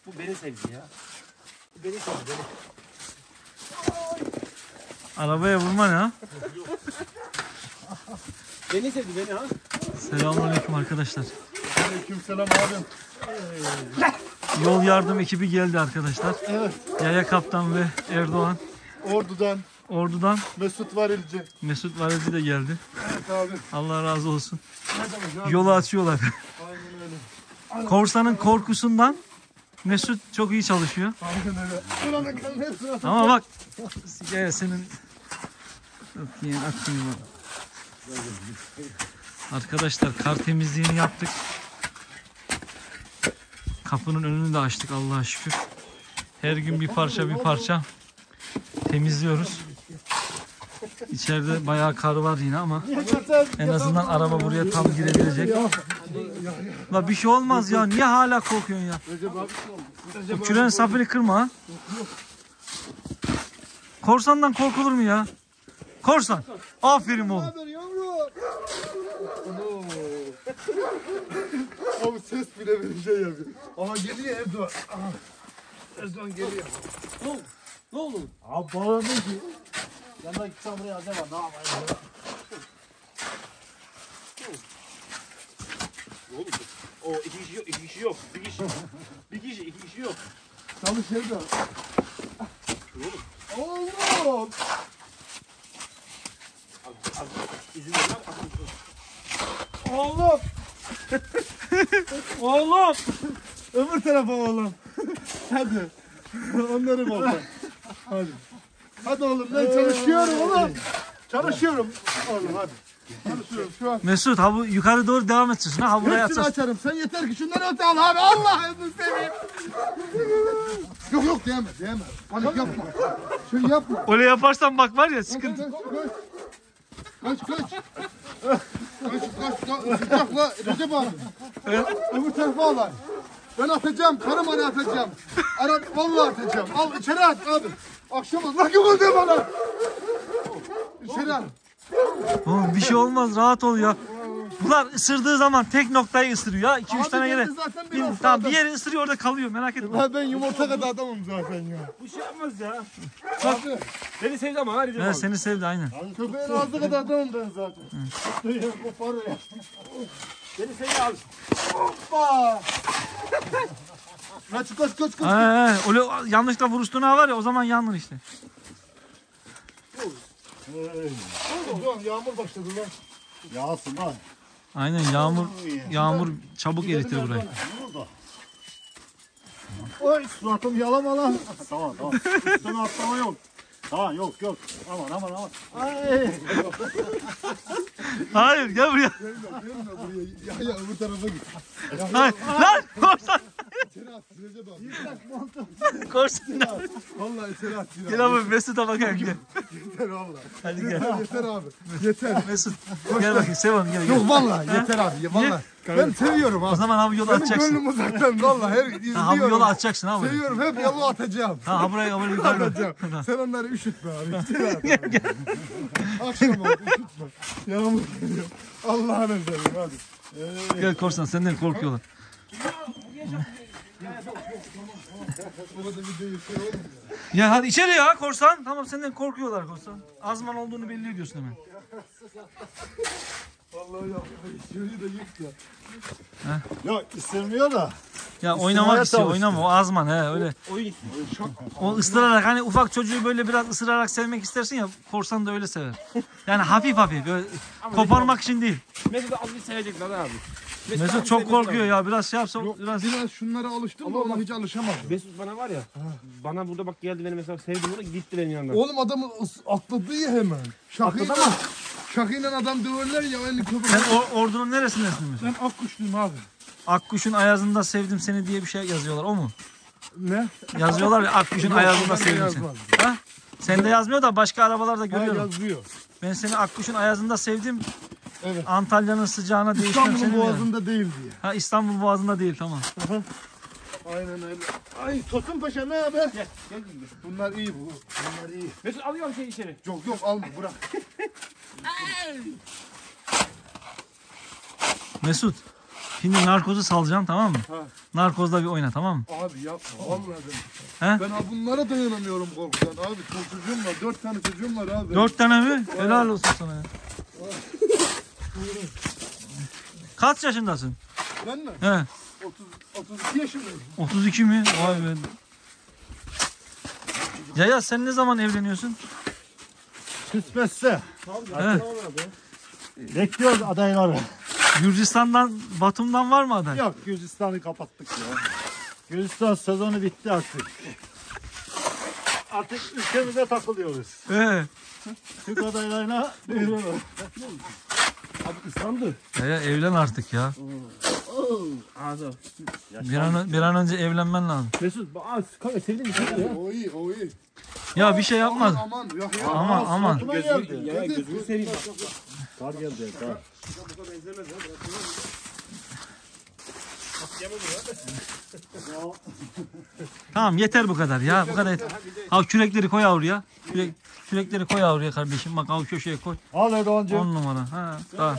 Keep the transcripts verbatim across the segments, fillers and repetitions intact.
Bu beni sevdi ya. Bu beni sevdi beni. Arabaya vurma ne ha? Beni sevdi beni ha. Selamünaleyküm arkadaşlar. Aleykümselam abim. Yol yardım ekibi geldi arkadaşlar. Evet. Yaya Kaptan ve Erdoğan. Ordu'dan Ordu'dan Mesut Varilci. Mesut Varezi de geldi. Evet abi. Allah razı olsun. Ne demek abi? Yolu açıyorlar. Aynen öyle. Korsanın korkusundan Mesut çok iyi çalışıyor. Aynen öyle. Buranın kanın hepsini atın. Ama bak ya senin yok yani atayım bak. Arkadaşlar kar temizliğini yaptık. Kapının önünü de açtık Allah'a şükür. Her gün bir parça bir parça temizliyoruz. İçeride bayağı kar var yine ama en azından araba buraya tam girebilecek. La bir şey olmaz ya. Niye hala korkuyorsun ya? O küreğin sapını kırma ha. Korsandan korkulur mu ya? Korsan. Aferin oğlum. Abi ses bile bir şey yapıyor. Aha geliyor Erdoğan. Aha. Erdoğan geliyor. Ne oldu? Ne oldu? Abi bağırma ki. Yandan gitsem buraya acaba ne yapayım? Ne oldu? O iki kişi yok, iki kişi yok. Bir kişi. Bir kişi, iki kişi yok. Çalış Erdoğan. Oğlum. Oğlum. Abi, abi izin ver lan. Oğlum. Oğlum. Öbür tarafa oğlum. Hadi. Onları bak. Hadi. Hadi oğlum ben çalışıyorum oğlum. Çalışıyorum. Oğlum hadi. Çalışıyorum şu an. Mesut ha bu yukarı doğru devam edeceksin ha, ha buraya Hepsini atacağız. açarım. Sen yeter ki şunları öte al abi. Allah'ını seveyim. Yok yok diyemem diyemem. Panik yapma. Şöyle yapma. Öyle yaparsan bak var ya sıkıntı. Kaç kaç. Kaç kaç. Kaç kaç kaç. Sıcak la Recep abi. Öbür tarafa al. Ben atacağım. Karım ara atacağım. Ara vallahi atacağım. Al içeri at abi. Akşam az. Lan yok de bana. İçeri at. Oğlum bir şey olmaz, rahat ol ya. Bunlar ısırdığı zaman tek noktayı ısırıyor ya. iki üç Abi tane yere. ben zaten Bir, biraz tamam sağdım. bir yeri ısırıyor orada kalıyor, merak etme. Ya ben yumurta kadar adamım zaten ya. Bu şey yapmaz ya. Abi. Beni sevdi ama ha Recep Evet abi. seni sevdi aynen. Köpeğin ağzı kadar adamım ben zaten. Koparıyor ya. Beni sevdi abi. Hoppa. Kaç kaç kaç kaç. He he öyle yanlışla vuruştuğuna var ya o zaman yandın işte. Ulan yağmur başladı lan. Yağsın lan. Aynen yağmur yağmur çabuk eritir burayı. Oy suratım yalama lan. Tamam tamam. Üstüne atlama yok. Tamam yok yok. Aman aman aman. Ay. Hayır gel buraya. Gelme buraya. Ya ya öbür tarafa git. Hayır. Lan korsan. İçeri at. Recep abi. Korsan. Vallahi içeri at. Gel abi Mesut'a bakayım gel. Yeter vallahi. Hadi gel. Yeter abi. Yeter. Mesut gel bakayım sev onu gel gel. Yok vallahi yeter abi. Vallahi. Ben seviyorum O abi. zaman abi yolu Benim atacaksın. gönlüm uzaktan vallahi her Ha, abi izliyorum. yolu atacaksın abi. Seviyorum hep yolu atacağım. Ha ha buraya buraya yukarı. Atacağım. Tamam. Sen onları üşütme abi. İçeri at abi. Akşam oldu üşütme. Yağmur geliyor. Allah'ın izniyle hadi. Gel korsan senden korkuyorlar. Ya hadi içeri ya korsan. Tamam senden korkuyorlar korsan. Azman olduğunu belli ediyorsun hemen. Vallahi ya. İçeriği de yık ya. He? Yok istemiyor da. Ya oynamak istiyor, çalıştı. oynama o azman he öyle. Oyun. O ısırarak hani ufak çocuğu böyle biraz ısırarak sevmek istersin ya, korsan da öyle sever. Yani hafif hafif böyle koparmak için değil. Mesut az bir sevecek lan abi. Mesut çok korkuyor ya, biraz şey yapsa biraz. Biraz şunlara alıştım da ona hiç alışamadım. Mesut bana var ya. Bana burada bak geldi beni mesela sevdi bunu gitti benim yanımdan. Oğlum adamı ıs- atladı ya hemen. Şakıyla, şakıyla adam döverler ya. Elini köpek. Sen or- ordunun neresindesin Mesut? Ben Akkuşluyum abi. Akkuş'un ayazında sevdim seni diye bir şey yazıyorlar, o mu? Ne? Yazıyorlar ya Akkuş'un ayazında ben sevdim seni. yazmaz. Ha? Sen de yazmıyor da başka arabalarda Ha, görüyorum. yazıyor. Ben seni Akkuş'un ayazında sevdim. Evet. Antalya'nın sıcağına değişmem İstanbul'un senin yani. boğazında değil diye. Ha İstanbul Boğazı'nda değil, tamam. Aynen öyle. Ay Tosun Paşa ne haber? Gel. Gel gel. Bunlar iyi bu. Bunlar iyi. Mesut alıyorum şey içeri. Yok yok alma bırak. Mesut. Şimdi narkozu salacağım, tamam mı? Ha. Narkozda bir oyna, tamam mı? Abi yapma vallahi ben. He? Ben ha bunlara dayanamıyorum korkudan abi. Çok çocuğum var. Dört tane çocuğum var abi. Dört tane mi? Helal olsun sana ya. Kaç yaşındasın? Ben mi? He. otuz, otuz iki yaşındayım. otuz iki mi? Vay be. Yaya sen ne zaman evleniyorsun? Kısmetse. He. Bekliyoruz adayları. Gürcistan'dan, Batum'dan var mı aday? Yok Gürcistan'ı kapattık ya. Gürcistan sezonu bitti artık. Artık ülkemize takılıyoruz. He. Türk adaylarına buyuruyoruz. Abi ıslandı. Yaya evlen artık ya. Ağzı. Bir an, bir an önce evlenmen lazım. Mesut, aa, kanka sevdin mi? Sevdin ya. O iyi o iyi. Ya bir şey yapmaz. Aman aman. Yok ya. Aman aman. Aklıma geldi. Ya gözünü seveyim. Kar geldi. Kar. Bu benzemez ya. Tamam yeter bu kadar ya. Bu kadar yeter. Al kürekleri koy oraya. Kürek, kürekleri koy oraya kardeşim. Bak al köşeye koy. Al Erdoğan'cığım. On numara. Ha, tamam.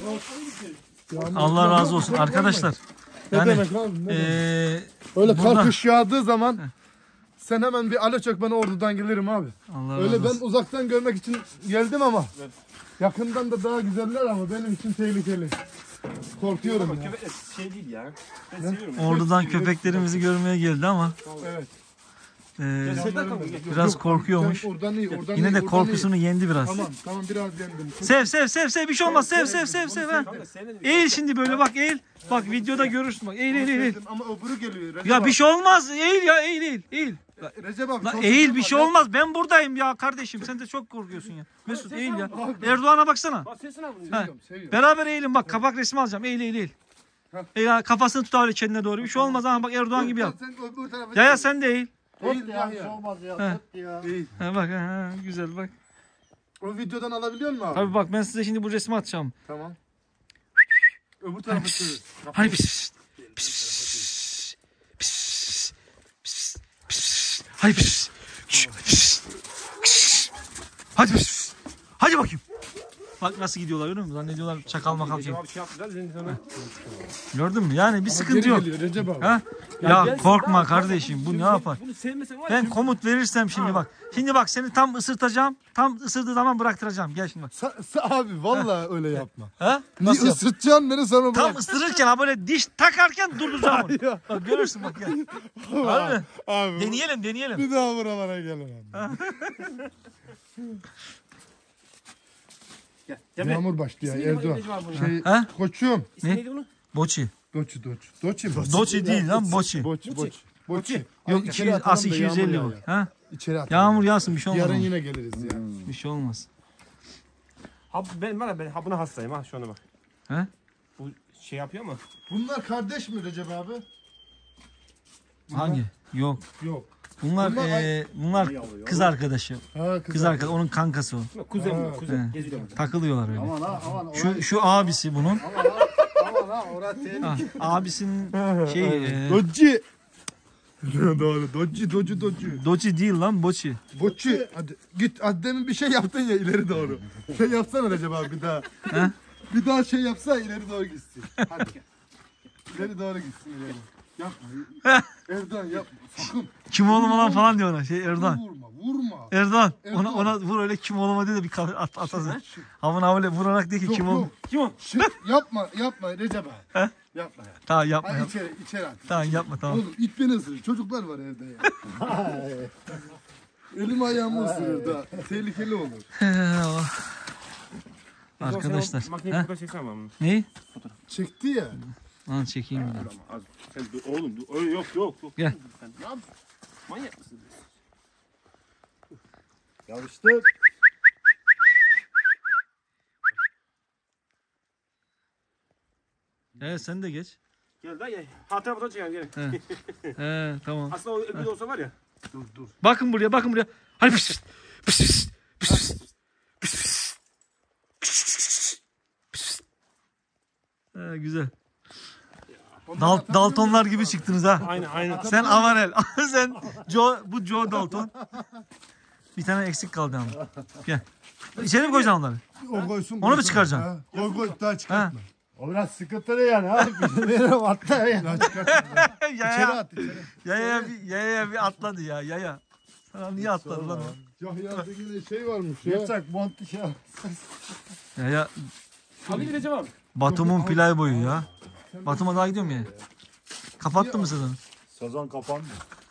Allah razı olsun arkadaşlar. Ne Yani demek abi? Ne demek? eee Öyle buradan- kar kış yağdığı zaman sen hemen bir alo çök, ben ordudan gelirim abi. Allah razı Öyle ben olsun. uzaktan görmek için geldim ama yakından da daha güzeller ama benim için tehlikeli. Korkuyorum ya. Köpek şey değil ya. Ben seviyorum. Ordudan köpeklerimizi görmeye geldi ama Evet. eee, Sevda kanka. gel. biraz korkuyormuş. Sen oradan iyi, oradan Yine iyi, de oradan korkusunu iyi. yendi biraz. Tamam, tamam biraz yendim. Sev sev sev sev bir şey olmaz. Sev sev sev sev. ha. Kanka sevmedim. Eğil şimdi böyle bak eğil. Bak videoda görürsün bak. Eğil eğil eğil. Sevdim ama öbürü geliyor. Recep Ya abi. bir şey olmaz. Eğil ya eğil eğil. Eğil. Recep abi. La çok eğil çocuğum bir var şey ya. olmaz. Ben buradayım ya kardeşim. Sen de çok korkuyorsun ya. Mesut eğil ya. Erdoğan'a baksana. Bak sesini al bunu. Ha. Seviyorum, seviyorum. Beraber eğilin bak. Kapak resmi alacağım. Eğil eğil eğil. Eğil ha, kafasını tut öyle kendine doğru. Bir şey olmaz ama bak Erdoğan gibi yap. Sen öbür tarafa Ya ya gel. sen de eğil. Eğil Ya, ya bir şey ya. olmaz ya. He. tut ya. Eğil. Ha, bak ha, güzel bak. O videodan alabiliyor musun abi? Tabii bak ben size şimdi bu resmi atacağım. Tamam. Öbür tarafa çevir. Hani pis pis pis pis pis pis hadi pis pis pis hadi pis hadi bakayım. Bak nasıl gidiyorlar görüyor musun? Zannediyorlar çakal makal şey. Abi şey yaptılar. Senin sana. Gördün mü? Yani bir sıkıntı Geri yok. geliyor Recep abi. Ha? Ya korkma kardeşim. Bu ne yapar? Bunu sevmesen var ya. Ben komut verirsem şimdi bak. Şimdi bak seni tam ısırtacağım. Tam ısırdığı zaman bıraktıracağım. Gel şimdi bak. Sa- sa- abi vallahi öyle yapma. Ha? Niye Nasıl yap? ısıtacaksın beni sonra Tam bırak. ısırırken ha böyle diş takarken durduracağım onu. Bak görürsün bak gel. Abi. Abi Deneyelim deneyelim. bir daha buralara gelemem. Gel. Cemre. Yağmur başlıyor İsmi neydi Erdoğan. Recep abi bunun? Şey, Ha? koçum. İsmi Ne? neydi bunun? Boçi. Doçi doçi. Doçi mi? Doçi değil lan boçi. Boçi boçi. Boçi. Yok iki yüz, as iki yüz elli bu. Ha? İçeri at. Yağmur yağsın bir şey olmaz. Yarın ama. yine geliriz ya. Bir şey olmaz. Ha, ben var ya ben ha buna hastayım ha şu anda bak. He? Bu şey yapıyor mu? Bunlar kardeş mi Recep abi? Hangi? Yok. Yok. Bunlar Bunlar- eee, bunlar kız arkadaşı. Ha Kız arkadaşı onun kankası o. Kuzen Ha. bu kuzen. He. Geziyor burada. Takılıyorlar öyle. Aman ha aman. Şu şu abisi bunun. Aman ha. Aman ha. Orası tehlikeli. Ha, abisinin şey eee, Doçi. Doğru. Doçi doçi doçi. Doçi değil lan boçi. Boçi. Hadi git. Hadi demin bir şey yaptın ya ileri doğru. Şey yapsana Recep abi bir daha. He? Bir daha şey yapsa ileri doğru gitsin. Hadi gel. İleri doğru gitsin ileri. Yapma. Erdoğan yapma. Sakın. Kim oğlum lan falan diyor ona. Şey Erdoğan. Vurma. Vurma. Erdoğan. Ona, Erdoğan. ona vur öyle kim oğluma diye de bir kafa at, atasın. Havına öyle vurarak diye ki Yok, kim yok. oğlum. Kim o? Şık, yapma. Yapma Recep abi. He? Yapma ya. Tamam yapma Hadi yapma. içeri, içeri at. Tamam yapma tamam. Oğlum it beni ısırır. Çocuklar var evde ya. Elim ayağımı ısırır da. Tehlikeli olur. Arkadaşlar. Makineyi He? fotoğraf çeksem ben bunu. Ne? Çekti ya. Lan çekeyim bir de. Az. Sen dur oğlum dur. Öyle yok yok yok. Gel. Sen ne yapıyorsun? Manyak mısın? Yarıştık. Evet sen de geç. Gel daha gel. Hatıra fotoğraf çekelim gelin. He. He tamam. Aslında o öbür olsa var ya. Dur dur. Bakın buraya bakın buraya. Hadi pıs pıs pıs pıs pıs pıs pıs pıs pıs. He, güzel. Dal, Daltonlar gibi çıktınız ha. Aynen aynen. Sen Avarel. Sen Joe, bu Joe Dalton. Bir tane eksik kaldı ama. Gel. İçeri mi koyacaksın onları? O koysun. Onu mu koysun. çıkaracaksın? Ha, Koy koy daha çıkartma. O biraz sıkıntılı yani abi. Bilmiyorum hatta yani. Ya çıkart. İçeri Yaya, at içeri. yaya, bir, yaya bir atladı ya yaya. Sana niye atladı lan o? Yahya'da yine şey varmış ya. Yapacak montu şey. Yaya Hadi Recep abi. Batum'un play boyu ya. Batum'a daha gidiyor mu ya? Kapattı mı sezonu? Sezon kapandı.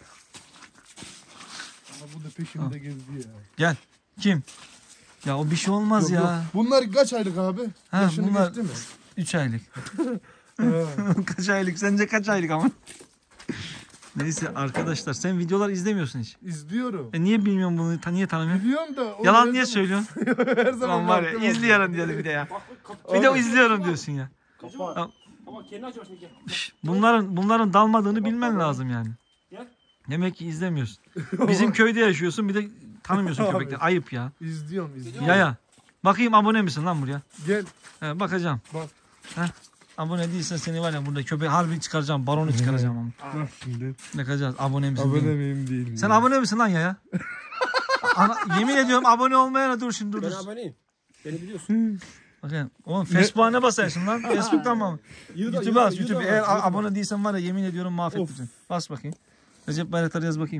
Ama bu da peşimde gezdi ya. Gel. Kim? Ya o bir şey olmaz Yok, ya. yok. Bunlar kaç aylık abi? Ha, Yaşını bunlar geçti mi? üç aylık. Ha. Kaç aylık? Sence kaç aylık ama? Neyse arkadaşlar sen videolar izlemiyorsun hiç. İzliyorum. E niye bilmiyorum bunu? Ta, niye tanımıyorum? Biliyorum da. o Yalan her niye zaman- söylüyorsun? Her zaman Lan var ya vaktim izliyorum diyordu bir de ya. Bak bak kapı. Bir de o izliyorum diyorsun ya. Kapat. Ama kendi açıyor şimdi. Şş, Bunların bunların dalmadığını bilmen lazım yani. Gel. Demek ki izlemiyorsun. Bizim köyde yaşıyorsun bir de tanımıyorsun köpekleri. Ayıp ya. İzliyorum izliyorum. Ya ya. Bakayım abone misin lan buraya? Gel. He, bakacağım. Bak. Heh. Abone değilsen seni var ya burada köpeği harbi çıkaracağım. Baronu çıkaracağım ama. Bak şimdi. Bakacağız abone misin? Abone değil mi? miyim değil mi? Sen abone misin lan ya ya? Ana, yemin ediyorum abone olmayana dur şimdi dur. Ben dur. aboneyim. Beni biliyorsun. Bakın. Oğlum Facebook'a ne basarsın lan? Facebook'tan mı? YouTube'a bas YouTube. Eğer a- abone değilsen var ya yemin ediyorum mahvettim. Bas bakayım. Recep Bayraktar yaz bakayım.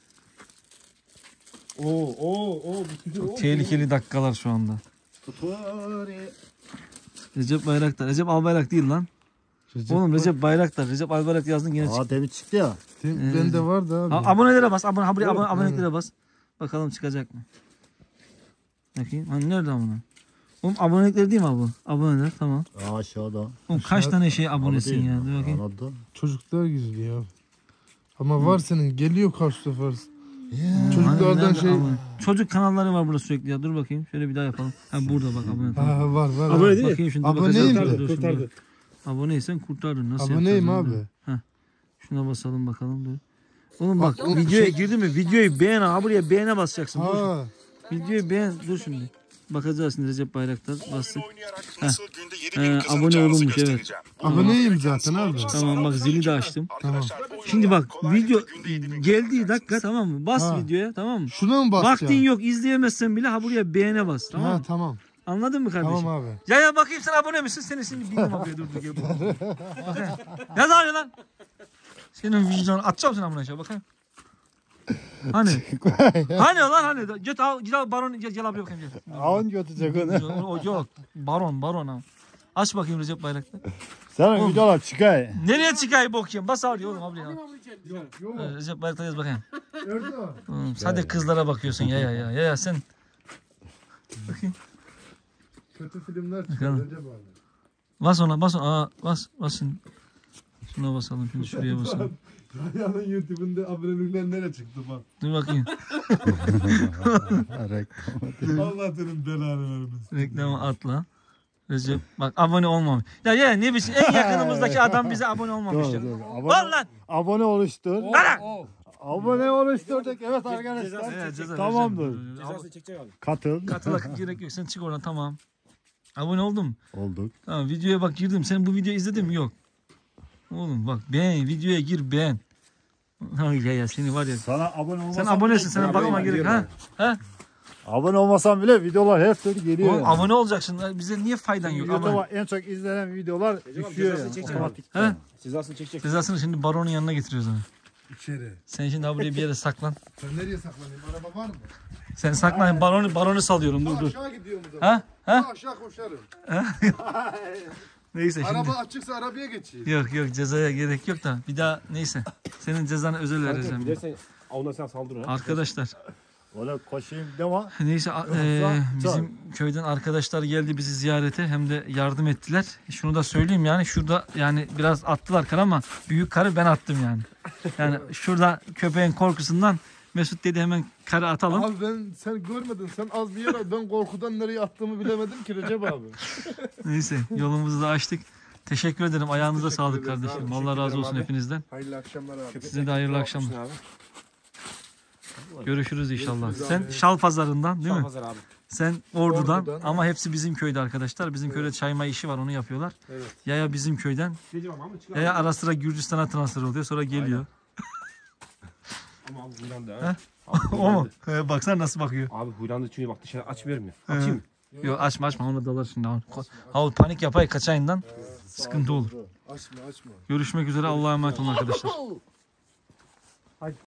Oo oo oo. Bu çocuğu- Tehlikeli dakikalar şu anda. Recep Bayraktar. Recep Albayrak değil lan. Recep Oğlum Recep Bayraktar. Recep Albayrak yazdın yine çık. Aa demin çıktı ya. Tem- Bende var da abi. A- abonelere bas. Abone, abone, abone, abonelere bas. Bakalım çıkacak mı? Bakayım. Hani nerede abone? Oğlum abonelikleri değil mi bu? Aboneler tamam. Aa aşağıda. Oğlum kaç tane şey abonesin ya? Dur bakayım. Arada. Çocuklar gizli ya. Ama var senin. Geliyor kaç sefer. Hani Çocuklardan nerede şey. abone? Çocuk kanalları var burada sürekli ya. Dur bakayım. Şöyle bir daha yapalım. Ha burada bak abone. Tamam. Ha var var. Abone abi. değil mi? Bakayım şimdi. Aboneyim bakacağız. de. Dur şimdi. Kurtardı. Aboneysen kurtardın. Nasıl Aboneyim yapacağız abi. onu? Şuna basalım bakalım dur. Oğlum bak Bak, o videoya şey- girdin mi? Videoyu beğen ha buraya beğene basacaksın. Dur. Ha. Videoyu beğen. Dur şimdi. Bakacağız şimdi Recep Bayraktar bastık. oynayarak nasıl günde yedi Ee, bin abone kazanacağınızı olunmuş, evet. göstereceğim. Aboneyim zaten abi. Tamam bak zili de açtım. Arkadaşlar, bu Şimdi bak oyundan kolaylıkla video günde yedi bin geldiği kazanacaksınız. dakika tamam mı? Bas Ha. videoya tamam mı? Şuna mı basacağım? Vaktin yok izleyemezsen bile ha buraya beğene bas tamam Ha mı? tamam. Anladın mı kardeşim? Tamam abi. Ya ya bakayım sen abone misin? Seni şimdi bildim abi dur dur gel. Bakayım. Yaz abi lan. Senin vicdanı atacağım seni amına aşağı bakayım. Hani? Hani lan hani? Git al git al baron gel, gel abi bakayım gel. Ağın götürecek onu. O, o yok. Baron baron ha. Aç bakayım Recep Bayraktar. Senin videolar çıkay. Nereye çıkayım bakayım? Bas abi oğlum abi ya. Yok. Ee, Recep Bayraktar yaz bakayım. Erdoğan. Oğlum, sadece kızlara bakıyorsun ya ya ya. Ya ya sen. Bakayım. Kötü filmler Bakalım. çıkıyor. Recep abi. Bas ona bas ona. Aa, bas bas şimdi. Şuna basalım şimdi şuraya basalım. Raya'nın YouTube'unda abonelikler nereye çıktı bak. Dur bakayım. Allah senin belanı vermesin. Reklamı atla. Recep bak abone olmamış. Ya ya ne biçim en yakınımızdaki adam bize abone olmamış ya. Dur, dur. Var Abone, lan. abone oluştur. Bana. Abone oluşturduk. Evet arkadaşlar. Evet, ceza Tamamdır. vereceğim. Cezasını çekecek abi. Katıl. Katıla gerek yok. Sen çık oradan tamam. Abone oldum. Olduk. Tamam videoya bak girdim. Sen bu videoyu izledin mi? Yok. Oğlum bak beğen. Videoya gir beğen. Ay ya ya seni var ya. Sana abone olmasan Sen abonesin. bile- Sana bakma gerek. Ha? Ha? Abone olmasan bile videolar her türlü geliyor. Oğlum yani. abone olacaksın. Bize niye faydan yok? Abone. YouTube'a en çok izlenen videolar abi, düşüyor cezasını yani. çekecek Otomatik. He? Cezasını çekecek. Cezasını şimdi baronun yanına getiriyoruz onu. İçeri. Sen şimdi ha buraya bir yere saklan. Sen nereye saklanayım? Araba var mı? Sen saklan. Baronu baronu salıyorum. Dur dur. Aşağı gidiyorum o zaman. Ha? Ha? Aşağı koşarım. Neyse şimdi. Araba açıksa arabaya geçeyim. Yok yok cezaya gerek yok da bir daha neyse. Senin cezanı özel vereceğim. Gidersen ondan sen saldırın ha. Arkadaşlar Öyle koşayım deme. neyse a- e, bizim köyden arkadaşlar geldi bizi ziyarete hem de yardım ettiler. Şunu da söyleyeyim yani şurada yani biraz attılar kar ama büyük karı ben attım yani. Yani şurada köpeğin korkusundan Mesut dedi hemen karı atalım. Abi ben sen görmedin. Sen az bir yere ben korkudan nereye attığımı bilemedim ki Recep abi. Neyse yolumuzu da açtık. Teşekkür ederim. Ayağınıza sağlık ederiz kardeşim. abi, Allah razı ederim olsun abi. hepinizden. Hayırlı akşamlar abi. Size de hayırlı akşamlar. Abi. Görüşürüz inşallah. Görüşürüz Sen abi. Şal Pazarı'ndan değil mi? Pazar abi. Sen Ordu'dan, Ordu'dan. ama hepsi bizim köyde arkadaşlar. Bizim köyde çayma işi var onu yapıyorlar. Evet. Yaya bizim köyden. Recep abi ama çıkar. Yaya ara sıra Gürcistan'a transfer oluyor sonra geliyor. Ama abi huylandı He? ha. Abi O mu? huylandı. He, baksana nasıl bakıyor. Abi huylandı çünkü bak dışarı aç vermiyor. Açayım. Yok açma açma onu dalar şimdi. Havul panik yapay kaçayından sıkıntı olur. Açma açma. Görüşmek üzere Allah'a emanet olun arkadaşlar.